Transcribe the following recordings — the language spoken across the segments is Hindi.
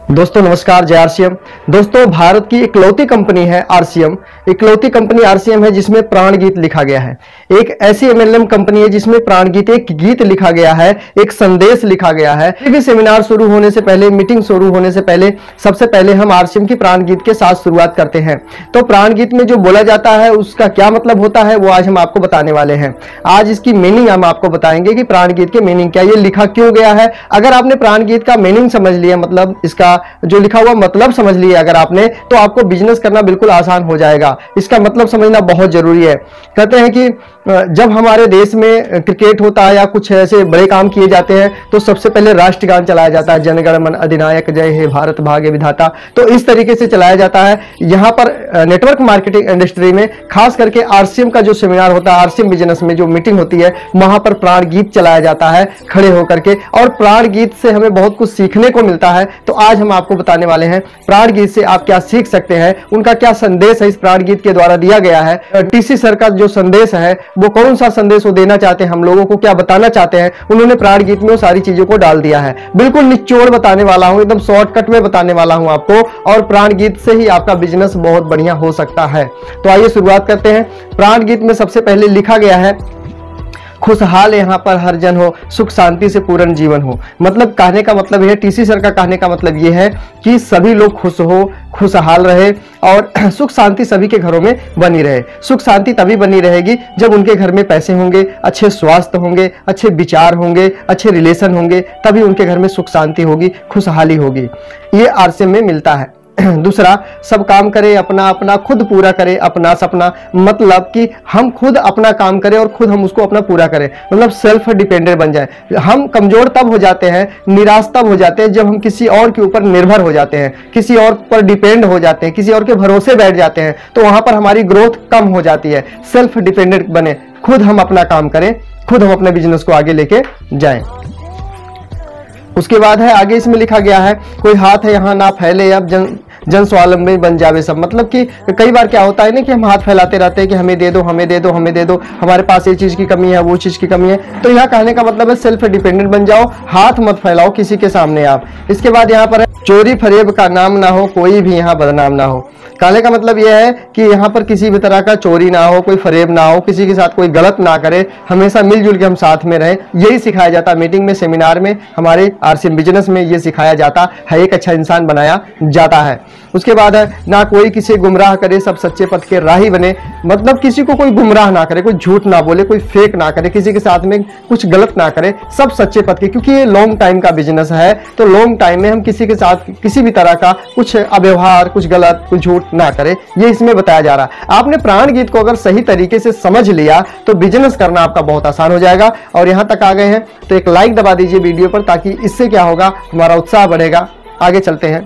दोस्तों नमस्कार, जय आरसीएम। दोस्तों भारत की इकलौती कंपनी है आरसीएम। इकलौती कंपनी आरसीएम है जिसमें प्राण गीत लिखा गया है। एक ऐसी एमएलएम कंपनी है जिसमें प्राण गीत, एक गीत लिखा गया है, एक संदेश लिखा गया है। कोई भी सेमिनार शुरू होने से पहले, मीटिंग शुरू होने से पहले सबसे पहले हम आरसीएम की प्राण गीत के साथ शुरुआत करते हैं। तो प्राण गीत में जो बोला जाता है उसका क्या मतलब होता है वो आज हम आपको बताने वाले हैं। आज इसकी मीनिंग हम आपको बताएंगे कि प्राण गीत के मीनिंग क्या, ये लिखा क्यों गया है। अगर आपने प्राण गीत का मीनिंग समझ लिया, मतलब इसका जो लिखा हुआ मतलब समझ लिया अगर आपने, तो आपको बिजनेस करना बिल्कुल आसान हो जाएगा। इसका मतलब समझना बहुत जरूरी है। कहते हैं कि जब हमारे देश में क्रिकेट होता है या कुछ ऐसे बड़े काम किए जाते हैं तो सबसे पहले राष्ट्रगान चलाया जाता है, जनगण मन अधिनायक जय हे भारत भाग्य विधाता। तो इस तरीके से चलाया जाता है। यहाँ पर नेटवर्क मार्केटिंग इंडस्ट्री में खास करके आरसीएम का जो सेमिनार होता है, आरसीएम बिजनेस में जो मीटिंग होती है, वहां पर प्राण गीत चलाया जाता है खड़े होकर के, और प्राण गीत से हमें बहुत कुछ सीखने को मिलता है। तो आज हम आपको बताने वाले हैं प्राण गीत से आप क्या सीख सकते हैं, उनका क्या संदेश है इस प्राण गीत के द्वारा दिया गया है। टीसी सर का जो संदेश है वो कौन सा संदेश वो देना चाहते हैं, हम लोगों को क्या बताना चाहते हैं, उन्होंने प्राण गीत में वो सारी चीजों को डाल दिया है। बिल्कुल निचोड़ बताने वाला हूं, एकदम शॉर्टकट में बताने वाला हूं आपको, और प्राण गीत से ही आपका बिजनेस बहुत बढ़िया हो सकता है। तो आइए शुरुआत करते हैं। प्राण गीत में सबसे पहले लिखा गया है, खुशहाल यहाँ पर हर जन हो, सुख शांति से पूर्ण जीवन हो। मतलब कहने का मतलब यह है, टीसी सर का कहने का मतलब यह है कि सभी लोग खुश हो, खुशहाल रहे और सुख शांति सभी के घरों में बनी रहे। सुख शांति तभी बनी रहेगी जब उनके घर में पैसे होंगे, अच्छे स्वास्थ्य होंगे, अच्छे विचार होंगे, अच्छे रिलेशन होंगे, तभी उनके घर में सुख शांति होगी, खुशहाली होगी। ये आरसीएम में मिलता है। दूसरा, सब काम करे अपना अपना, खुद पूरा करे अपना सपना। मतलब कि हम खुद अपना काम करें और खुद हम उसको अपना पूरा करें, मतलब सेल्फ डिपेंडेंट बन जाए। हम कमजोर तब हो जाते हैं, निराश तब हो जाते हैं जब हम किसी और के ऊपर निर्भर हो जाते हैं, किसी और पर डिपेंड हो जाते हैं, किसी और के भरोसे बैठ जाते हैं, तो वहां पर हमारी ग्रोथ कम हो जाती है। सेल्फ डिपेंडेंट बने, खुद हम अपना काम करें, खुद हम अपने बिजनेस को आगे लेके जाएं। उसके बाद है, आगे इसमें लिखा गया है, कोई हाथ है यहाँ ना फैले, अब जन स्वावलंबी बन जावे सब। मतलब कि कई बार क्या होता है ना कि हम हाथ फैलाते रहते हैं कि हमें दे दो, हमें दे दो, हमें दे दो, हमारे पास ये चीज की कमी है, वो चीज की कमी है। तो यहाँ कहने का मतलब है सेल्फ डिपेंडेंट बन जाओ, हाथ मत फैलाओ किसी के सामने आप। इसके बाद यहाँ पर है, चोरी फरेब का नाम ना हो, कोई भी यहाँ बदनाम ना हो। कहने का मतलब यह है कि यहाँ पर किसी भी तरह का चोरी ना हो, कोई फरेब ना हो, किसी के साथ कोई गलत ना करे, हमेशा मिलजुल के हम साथ में रहें। यही सिखाया जाता है मीटिंग में, सेमिनार में, हमारे आरसीएम बिजनेस में ये सिखाया जाता है, एक अच्छा इंसान बनाया जाता है। उसके बाद है, ना कोई किसी गुमराह करे, सब सच्चे पथ के राही बने। मतलब किसी को कोई गुमराह ना करे, कोई झूठ ना बोले, कोई फेक ना करे, किसी के साथ में कुछ गलत ना करे, सब सच्चे पथ के। क्योंकि ये लॉन्ग टाइम का बिजनेस है, तो लॉन्ग टाइम में हम किसी के साथ किसी भी तरह का कुछ अव्यवहार, कुछ गलत, कुछ झूठ ना करे, ये इसमें बताया जा रहा है। आपने प्राण गीत को अगर सही तरीके से समझ लिया तो बिजनेस करना आपका बहुत आसान हो जाएगा। और यहां तक आ गए हैं तो एक लाइक दबा दीजिए वीडियो पर, ताकि इससे क्या होगा, हमारा उत्साह बढ़ेगा। आगे चलते हैं।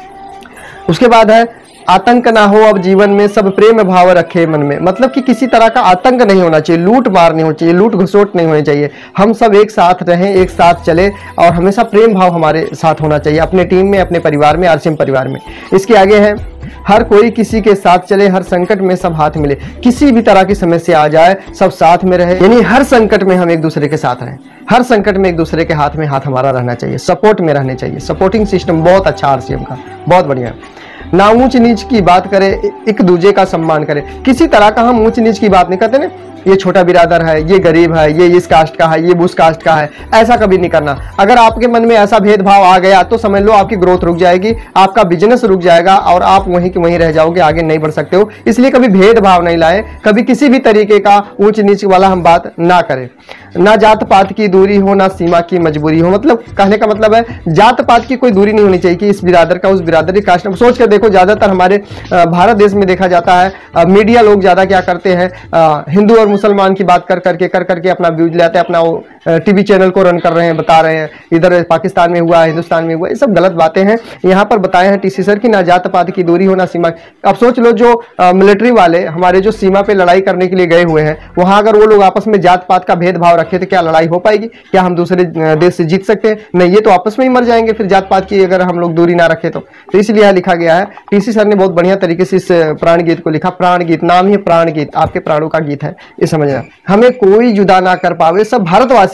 उसके बाद है, आतंक ना हो अब जीवन में, सब प्रेम भाव रखे मन में। मतलब कि किसी तरह का आतंक नहीं होना चाहिए, लूट मार नहीं होनी चाहिए, लूट घसोट नहीं होनी चाहिए। हम सब एक साथ रहें, एक साथ चले, और हमेशा प्रेम भाव हमारे साथ होना चाहिए, अपने टीम में, अपने परिवार में, आरसीएम परिवार में। इसके आगे है, हर कोई किसी के साथ चले, हर संकट में सब हाथ मिले। किसी भी तरह की समस्या आ जाए सब साथ में रहे, यानी हर संकट में हम एक दूसरे के साथ रहें, हर संकट में एक दूसरे के हाथ में हाथ हमारा रहना चाहिए, सपोर्ट में रहने चाहिए। सपोर्टिंग सिस्टम बहुत अच्छा आरसीएम का, बहुत बढ़िया। ना ऊंच नीच की बात करे, एक दूसरे का सम्मान करे। किसी तरह का हम ऊंच नीच की बात नहीं करते ना, ये छोटा बिरादर है, ये गरीब है, ये इस कास्ट का है, ये उस कास्ट का है, ऐसा कभी नहीं करना। अगर आपके मन में ऐसा भेदभाव आ गया तो समझ लो आपकी ग्रोथ रुक जाएगी, आपका बिजनेस रुक जाएगा और आप वहीं के वहीं रह जाओगे, आगे नहीं बढ़ सकते हो। इसलिए कभी भेदभाव नहीं लाए, कभी किसी भी तरीके का ऊंच नीच वाला हम बात ना करें। ना जात पात की दूरी हो, ना सीमा की मजबूरी हो। मतलब कहने का मतलब है, जात पात की कोई दूरी नहीं होनी चाहिए कि इस बिरादर का उस बिरादर की कास्ट। सोच कर देखो, ज्यादातर हमारे भारत देश में देखा जाता है, मीडिया लोग ज्यादा क्या करते हैं, हिंदू और मुसलमान की बात कर करके अपना व्यूज लाते हैं, अपना वो टीवी चैनल को रन कर रहे हैं, बता रहे हैं इधर पाकिस्तान में हुआ, हिंदुस्तान में हुआ। ये सब गलत बातें हैं। यहाँ पर बताए हैं टीसी सर की, ना जात पात की दूरी हो, ना सीमा। अब सोच लो, जो मिलिट्री वाले हमारे जो सीमा पे लड़ाई करने के लिए गए हुए हैं, वहां अगर वो लोग आपस में जात पात का भेदभाव रखे तो क्या लड़ाई हो पाएगी? क्या हम दूसरे देश से जीत सकते हैं? नहीं, ये तो आपस में ही मर जाएंगे फिर, जात पात की अगर हम लोग दूरी ना रखे तो। इसलिए यह लिखा गया है। टीसी सर ने बहुत बढ़िया तरीके से इस प्राण गीत को लिखा। प्राण गीत, नाम ही प्राण गीत, आपके प्राणों का गीत है, ये समझना। हमें कोई जुदा ना कर पावे, सब भारतवासी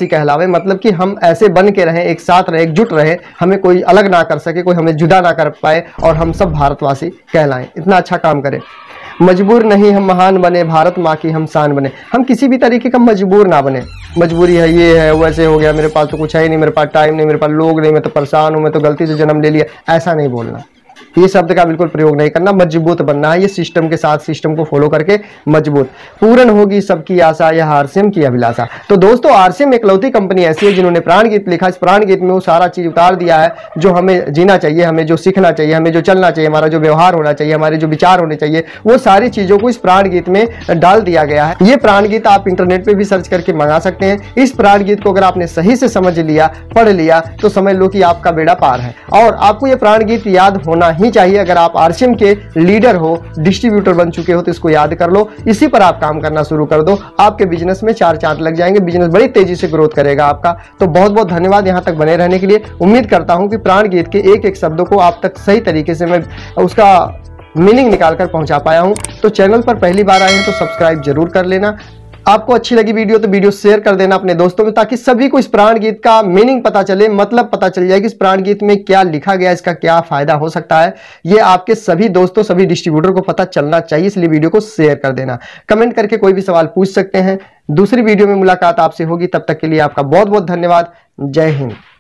भारतवासी कहलावे, मतलब कि हम ऐसे बन के रहें, एक साथ रहे, एकजुट रहे, हमें कोई अलग ना कर सके, कोई हमें जुदा ना कर पाए और हम सब भारतवासी कहलाएं, इतना अच्छा काम करें। मजबूर नहीं हम महान बने, भारत माँ की हम शान बने। हम किसी भी तरीके का मजबूर ना बने, मजबूरी है, ये है, वैसे हो गया, मेरे पास तो कुछ है ही नहीं, मेरे पास टाइम नहीं, मेरे पास लोग नहीं, मैं तो परेशान हूं, मैं तो गलती से जन्म ले लिया, ऐसा नहीं बोलना। ये शब्द का बिल्कुल प्रयोग नहीं करना। मजबूत बनना है, ये सिस्टम के साथ, सिस्टम को फॉलो करके मजबूत। पूर्ण होगी सबकी आशा, यह आरसीएम की अभिलाषा। तो दोस्तों, आरसीएम इकलौती कंपनी ऐसी है जिन्होंने प्राण गीत लिखा। इस प्राण गीत में वो सारा चीज उतार दिया है जो हमें जीना चाहिए, हमें जो सीखना चाहिए, हमें जो चलना चाहिए, हमारा जो व्यवहार होना चाहिए, हमारे जो विचार होने चाहिए, वो सारी चीजों को इस प्राण गीत में डाल दिया गया है। ये प्राण गीत आप इंटरनेट पे भी सर्च करके मंगा सकते हैं। इस प्राण गीत को अगर आपने सही से समझ लिया, पढ़ लिया, तो समझ लो कि आपका बेड़ा पार है। और आपको ये प्राण गीत याद होना ही चाहिए। अगर आप आरसीएम के लीडर हो, डिस्ट्रीब्यूटर बन चुके हो, तो इसको याद कर लो, इसी पर आप काम करना शुरू कर दो। आपके बिजनेस में 4 चांद लग जाएंगे, बिजनेस बड़ी तेजी से ग्रोथ करेगा आपका। तो बहुत बहुत धन्यवाद यहां तक बने रहने के लिए। उम्मीद करता हूं कि प्राण गीत के एक एक शब्दों को आप तक सही तरीके से मैं उसका मीनिंग निकालकर पहुंचा पाया हूं। तो चैनल पर पहली बार आए हैं तो सब्सक्राइब जरूर कर लेना। आपको अच्छी लगी वीडियो तो वीडियो शेयर कर देना अपने दोस्तों में, ताकि सभी को इस प्राण गीत का मीनिंग पता चले, मतलब पता चल जाए कि इस प्राण गीत में क्या लिखा गया, इसका क्या फायदा हो सकता है। ये आपके सभी दोस्तों, सभी डिस्ट्रीब्यूटर को पता चलना चाहिए, इसलिए वीडियो को शेयर कर देना। कमेंट करके कोई भी सवाल पूछ सकते हैं। दूसरी वीडियो में मुलाकात आपसे होगी, तब तक के लिए आपका बहुत बहुत धन्यवाद। जय हिंद।